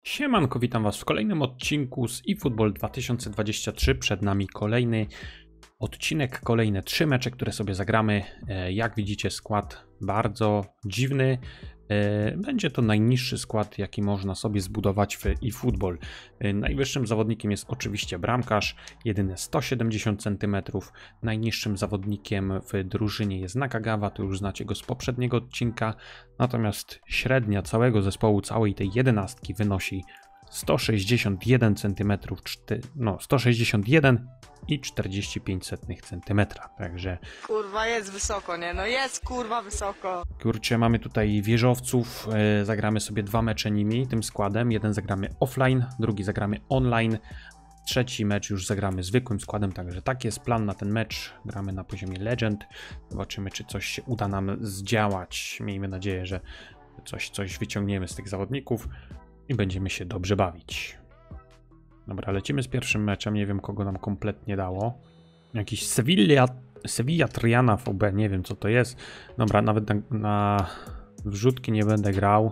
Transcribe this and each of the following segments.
Siemanko, witam was w kolejnym odcinku z eFootball 2023. Przed nami kolejny odcinek, kolejne 3 mecze, które sobie zagramy. Jak widzicie, skład bardzo dziwny. Będzie to najniższy skład, jaki można sobie zbudować w eFootball. Najwyższym zawodnikiem jest oczywiście bramkarz, jedyne 170 cm. Najniższym zawodnikiem w drużynie jest Nakagawa, to już znacie go z poprzedniego odcinka. Natomiast średnia całego zespołu, całej tej jedenastki wynosi 161 cm, 161 i 45 cm, także... Kurwa, jest wysoko, nie? No jest kurwa wysoko. Kurczę, mamy tutaj wieżowców, zagramy sobie 2 mecze nimi, tym składem. Jeden zagramy offline, drugi zagramy online. Trzeci mecz już zagramy zwykłym składem, także taki jest plan na ten mecz. Gramy na poziomie Legend. Zobaczymy, czy coś się uda nam zdziałać. Miejmy nadzieję, że coś wyciągniemy z tych zawodników i będziemy się dobrze bawić. Dobra, lecimy z pierwszym meczem. Nie wiem, kogo nam kompletnie dało. Jakiś Sevilla Triana VB, nie wiem co to jest. Dobra, nawet na wrzutki nie będę grał.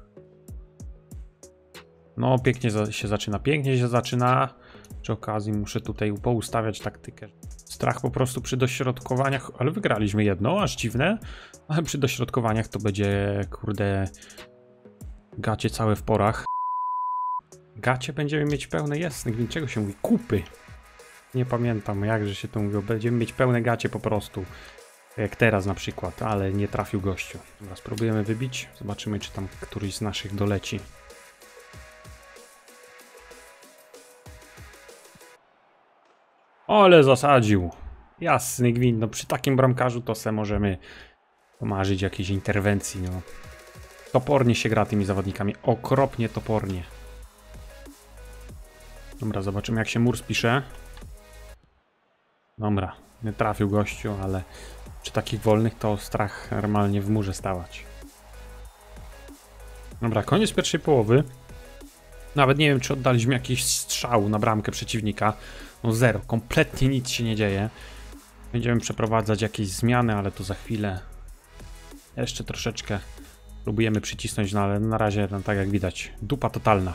No, pięknie się zaczyna. Przy okazji muszę tutaj poustawiać taktykę. Strach po prostu przy dośrodkowaniach, ale wygraliśmy jedno, aż dziwne. Ale przy dośrodkowaniach to będzie, kurde, gacie całe w porach. Gacie będziemy mieć pełne, jasne, czego się mówi? Kupy. Nie pamiętam, jakże się to mówiło. Będziemy mieć pełne gacie po prostu. Jak teraz na przykład, ale nie trafił gościu. Dobra, spróbujemy wybić. Zobaczymy, czy tam któryś z naszych doleci. Ale zasadził. Jasny gwint. No przy takim bramkarzu to se możemy pomarzyć jakiejś interwencji. No. Topornie się gra tymi zawodnikami. Okropnie topornie. Dobra, zobaczymy, jak się mur spisze. Dobra, nie trafił gościu, ale przy takich wolnych to strach normalnie w murze stawać. Dobra, koniec pierwszej połowy. Nawet nie wiem, czy oddaliśmy jakiś strzał na bramkę przeciwnika. No zero, kompletnie nic się nie dzieje. Będziemy przeprowadzać jakieś zmiany, ale to za chwilę. Jeszcze troszeczkę próbujemy przycisnąć, no ale na razie, no, tak jak widać, dupa totalna.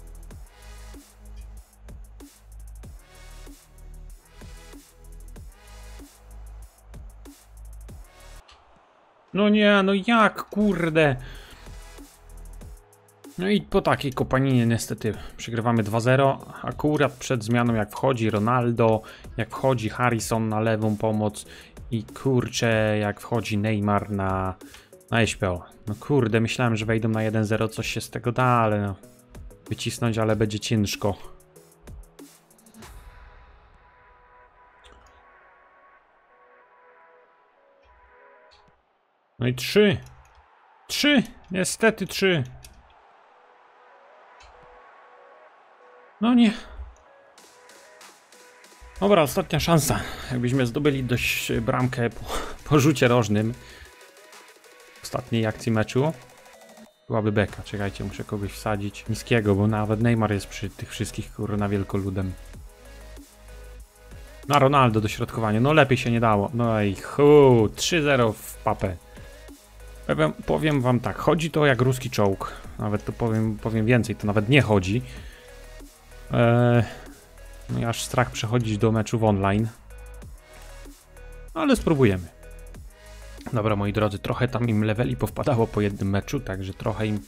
No nie, no jak, kurde. No i po takiej kopaninie niestety przegrywamy 2-0. Akurat przed zmianą, jak wchodzi Ronaldo, jak wchodzi Harrison na lewą pomoc i kurczę, jak wchodzi Neymar na SPO. No kurde, myślałem, że wejdą na 1-0, coś się z tego da, ale no, wycisnąć, ale będzie ciężko. No i 3, niestety 3. No nie. Dobra, ostatnia szansa. Jakbyśmy zdobyli dość bramkę po rzucie rożnym w ostatniej akcji meczu, byłaby beka. Czekajcie, muszę kogoś wsadzić niskiego, bo nawet Neymar jest przy tych wszystkich kurna wielkoludem. Na Ronaldo dośrodkowanie. No lepiej się nie dało. No i 3-0 w papę. Powiem wam tak, chodzi to jak ruski czołg. Nawet to powiem więcej, to nawet nie chodzi. No i aż strach przechodzić do meczów online. Ale spróbujemy. Dobra, moi drodzy, trochę tam im leveli powpadało po jednym meczu, także trochę im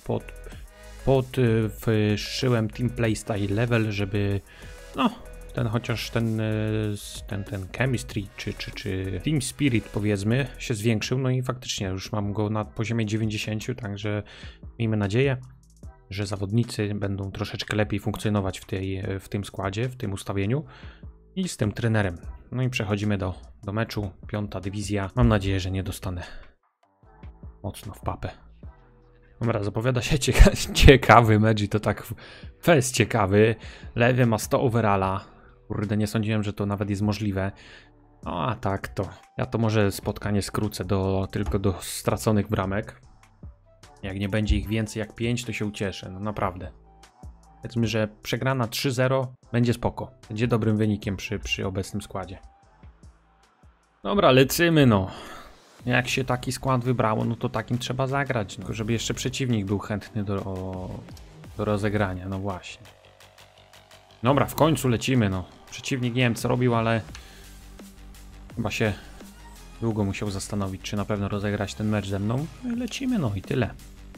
wszyłem team playstyle level, żeby no, chociaż ten chemistry czy team spirit, powiedzmy, się zwiększył. No i faktycznie już mam go na poziomie 90, także miejmy nadzieję, że zawodnicy będą troszeczkę lepiej funkcjonować w tym składzie, w tym ustawieniu i z tym trenerem. No i przechodzimy do meczu, 5. dywizja. Mam nadzieję, że nie dostanę mocno w papę. Dobra, zapowiada się ciekawy mecz i to tak fest ciekawy. Lewy ma 100 overalla. Kurde, nie sądziłem, że to nawet jest możliwe. No a tak to. Ja to może spotkanie skrócę tylko do straconych bramek. Jak nie będzie ich więcej jak 5, to się ucieszę, no naprawdę. Powiedzmy, że przegrana 3-0 będzie spoko. Będzie dobrym wynikiem przy obecnym składzie. Dobra, lecimy no. Jak się taki skład wybrało, no to takim trzeba zagrać. Tylko żeby jeszcze przeciwnik był chętny do rozegrania, no właśnie. Dobra, w końcu lecimy, no. Przeciwnik nie wiem co robił, ale chyba się długo musiał zastanowić, czy na pewno rozegrać ten mecz ze mną. No i lecimy, no i tyle.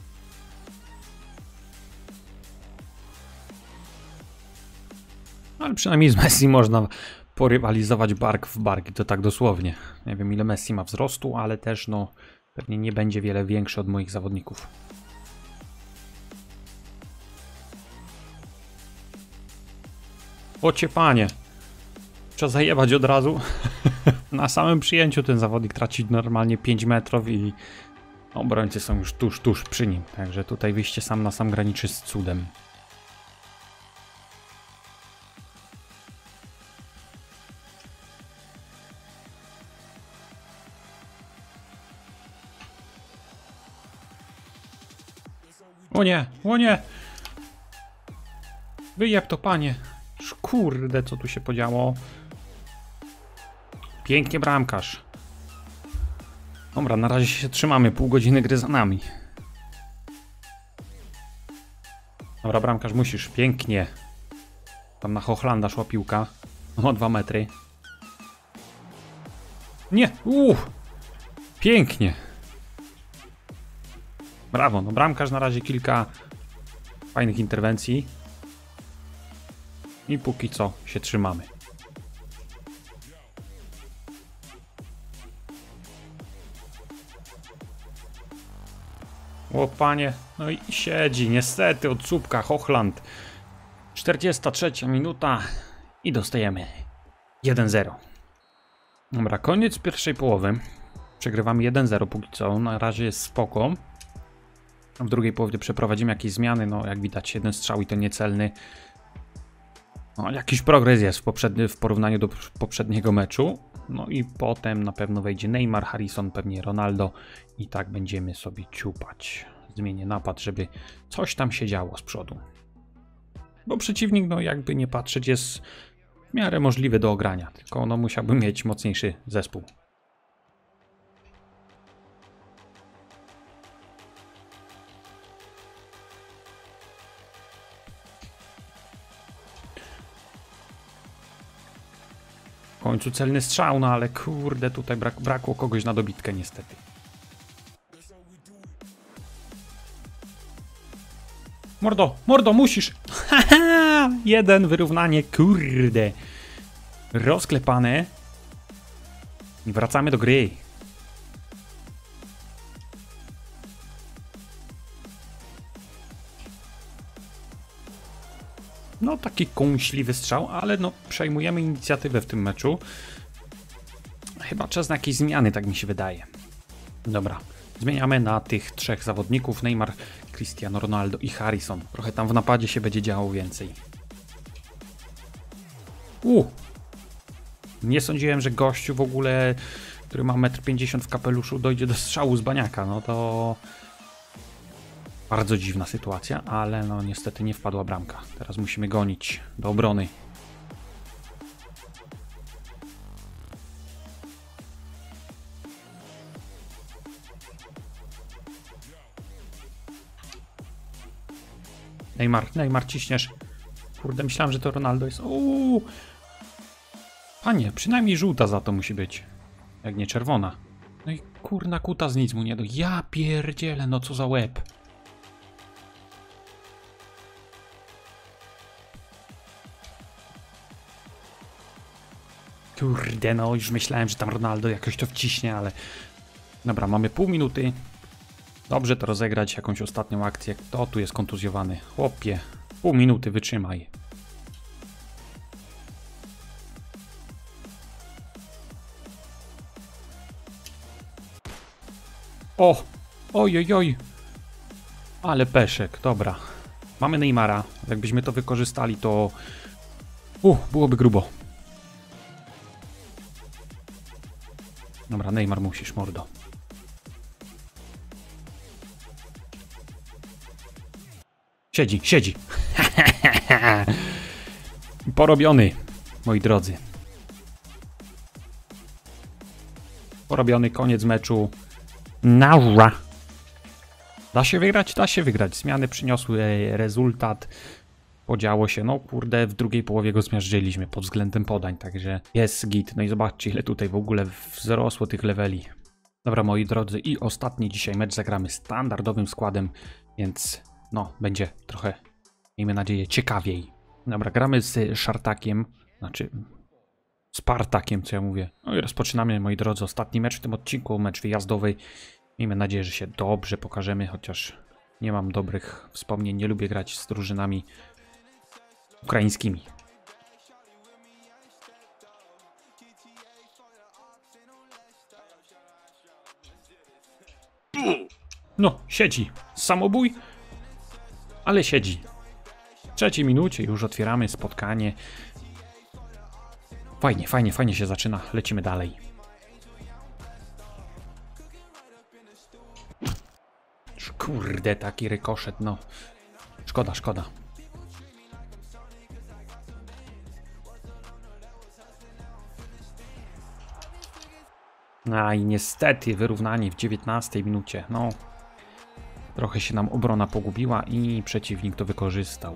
Ale przynajmniej z Messi można porywalizować bark w bark i to tak dosłownie. Nie wiem ile Messi ma wzrostu, ale też no pewnie nie będzie wiele większy od moich zawodników. Ocie panie. Trzeba zajebać od razu. Na samym przyjęciu ten zawodnik traci normalnie 5 metrów i obrońcy są już tuż przy nim. Także tutaj wyjście sam na sam graniczy z cudem. O nie, o nie! Wyjeb to, panie. Kurde, co tu się podziało. Pięknie bramkarz. Dobra, na razie się trzymamy. Pół godziny gry za nami. Dobra, bramkarz musisz. Pięknie. Tam na Hochlanda szła piłka. O 2 metry. Nie! Pięknie. Brawo, no bramkarz na razie kilka fajnych interwencji. I póki co się trzymamy. O panie, no i siedzi niestety od słupka Hochland. 43 minuta i dostajemy 1-0. Dobra, koniec pierwszej połowy. Przegrywamy 1-0 póki co, na razie jest spoko. W drugiej połowie przeprowadzimy jakieś zmiany, no jak widać jeden strzał i to niecelny. No, jakiś progres jest w porównaniu do poprzedniego meczu. No i potem na pewno wejdzie Neymar, Harrison, pewnie Ronaldo i tak będziemy sobie ciupać. Zmienię napad, żeby coś tam się działo z przodu. Bo przeciwnik, no jakby nie patrzeć, jest w miarę możliwy do ogrania, tylko no musiałby mieć mocniejszy zespół. W końcu celny strzał, no ale kurde, tutaj brakło kogoś na dobitkę niestety. Mordo, musisz! Haha! 1 wyrównanie, kurde. Rozklepane. I wracamy do gry. No taki kąśliwy strzał, ale no przejmujemy inicjatywę w tym meczu. Chyba czas na jakieś zmiany, tak mi się wydaje. Dobra, zmieniamy na tych 3 zawodników. Neymar, Cristiano Ronaldo i Harrison. Trochę tam w napadzie się będzie działo więcej. Nie sądziłem, że gościu w ogóle, który ma 1,50 m w kapeluszu, dojdzie do strzału z baniaka. No to bardzo dziwna sytuacja, ale no niestety nie wpadła bramka. Teraz musimy gonić do obrony. Neymar, ciśniesz. Kurde, myślałem, że to Ronaldo jest. Panie, przynajmniej żółta za to musi być. Jak nie czerwona. No i kurna kuta z nic mu nie do. Ja pierdzielę, no co za łeb. Kurde, no już myślałem, że tam Ronaldo jakoś to wciśnie, ale... Dobra, mamy pół minuty. Dobrze to rozegrać, jakąś ostatnią akcję. Kto tu jest kontuzjowany? Chłopie, pół minuty, wytrzymaj. Ojojoj. Ale peszek, dobra. Mamy Neymara. Jakbyśmy to wykorzystali, to... byłoby grubo. Dobra, Neymar musisz, mordo. Siedzi. Porobiony, moi drodzy. Porobiony, koniec meczu. Naura. Da się wygrać? Da się wygrać. Zmiany przyniosły rezultat. Podziało się, no kurde, w drugiej połowie go zmiażdżyliśmy pod względem podań, także jest git. No i zobaczcie, ile tutaj w ogóle wzrosło tych leveli. Dobra, moi drodzy, i ostatni dzisiaj mecz zagramy standardowym składem, więc no, będzie trochę, miejmy nadzieję, ciekawiej. Dobra, gramy z Szartakiem, znaczy Spartakiem, co ja mówię. No i rozpoczynamy, moi drodzy, ostatni mecz w tym odcinku, mecz wyjazdowy. Miejmy nadzieję, że się dobrze pokażemy, chociaż nie mam dobrych wspomnień, nie lubię grać z drużynami ukraińskimi. No, siedzi. Samobój, ale siedzi. W trzeciej minucie już otwieramy spotkanie. Fajnie, fajnie, fajnie się zaczyna. Lecimy dalej. Kurde, taki rykoszet, no. Szkoda, szkoda. A i niestety wyrównanie w 19 minucie. No, trochę się nam obrona pogubiła i przeciwnik to wykorzystał.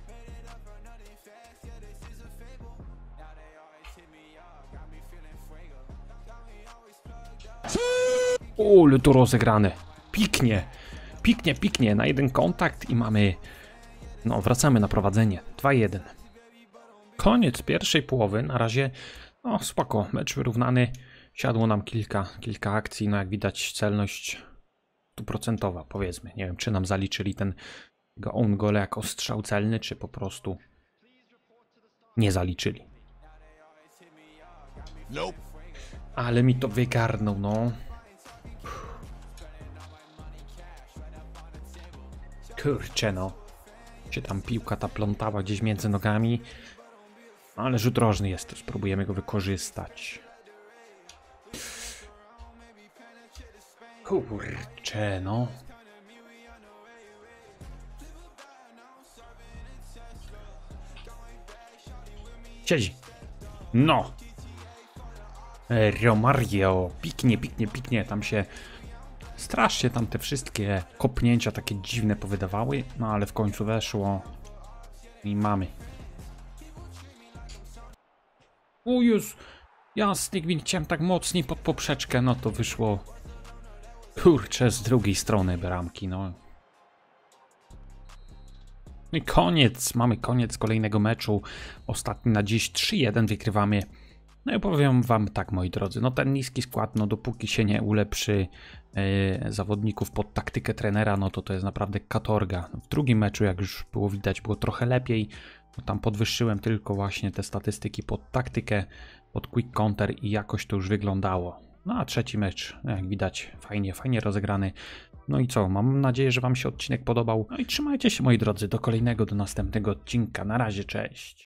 Ale to rozegrane. Piknie, piknie, piknie. Na jeden kontakt i mamy... No, wracamy na prowadzenie. 2-1. Koniec pierwszej połowy. Na razie, no spoko, mecz wyrównany. Siadło nam kilka akcji, no jak widać celność 100%, powiedzmy. Nie wiem, czy nam zaliczyli ten own goal jako strzał celny, czy po prostu nie zaliczyli. Ale mi to wygarnął, no. Kurczę, no. Się tam piłka ta plątała gdzieś między nogami. Ale rzut rożny jest, spróbujemy go wykorzystać. Kurczę, no. Siedzi. No. Romario. Piknie, piknie, piknie. Tam się... Strasznie tam te wszystkie kopnięcia takie dziwne powydawały. No ale w końcu weszło. I mamy. O już. Jasny gwint, chciałem tak mocniej pod poprzeczkę. No to wyszło... Kurczę, z drugiej strony bramki, no. No i koniec, mamy koniec kolejnego meczu. Ostatni na dziś 3-1 wygrywamy. No i powiem wam tak, moi drodzy, no ten niski skład, no dopóki się nie ulepszy zawodników pod taktykę trenera, no to jest naprawdę katorga. W drugim meczu, jak już było widać, było trochę lepiej. No tam podwyższyłem tylko właśnie te statystyki pod taktykę, pod quick counter i jakoś to już wyglądało. No a trzeci mecz, jak widać, fajnie rozegrany. No i co, mam nadzieję, że wam się odcinek podobał. No i trzymajcie się, moi drodzy, do następnego odcinka. Na razie, cześć.